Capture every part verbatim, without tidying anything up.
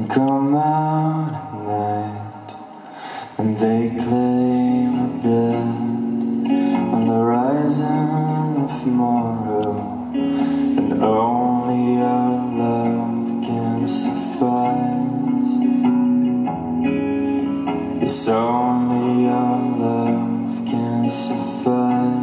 come out at night, and they claim the dead on the horizon of tomorrow, and only our love can suffice. Yes, only our love can suffice.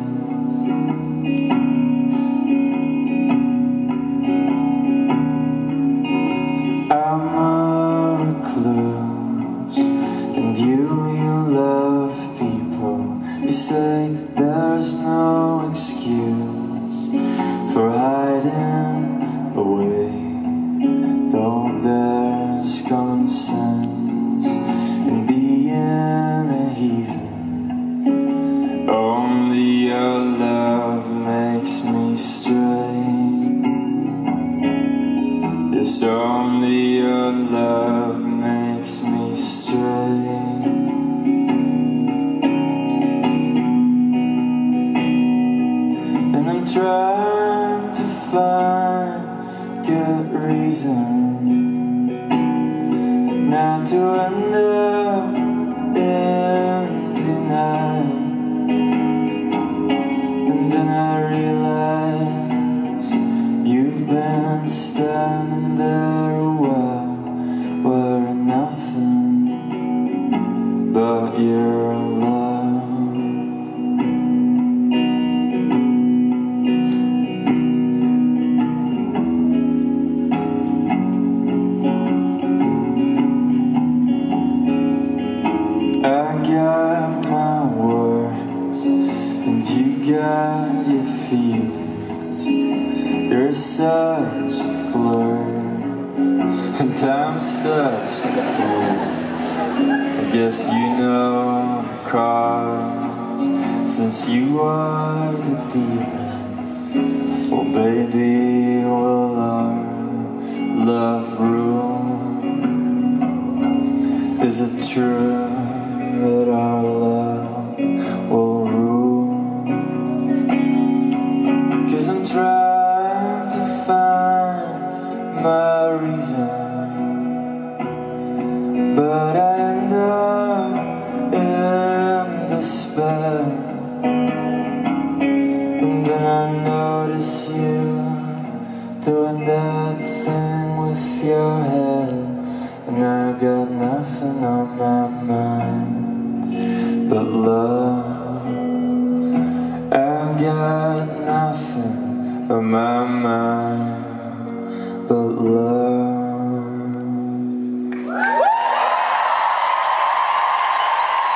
I'm a recluse, and you, you love people. You say there's no excuse for hiding away, though there's common sense in being a heathen. Only your love makes me stray. Yes, only your love makes me stray. And I'm trying to find good reason not to end up in denial. And then I realize you've been standing there a while, wearing nothing but your love. I got my words, and you got your feelings. You're such a flirt, and I'm such a fool. I guess you know the cause, since you are the dealer. Well, baby, will our love ruin? Is it true that our love will ruin? 'Cause I'm trying to find my reason, but I end up in despair. And then I notice you doing that thing with your head, and I got nothing on my mind but love. I got nothing on my mind but love.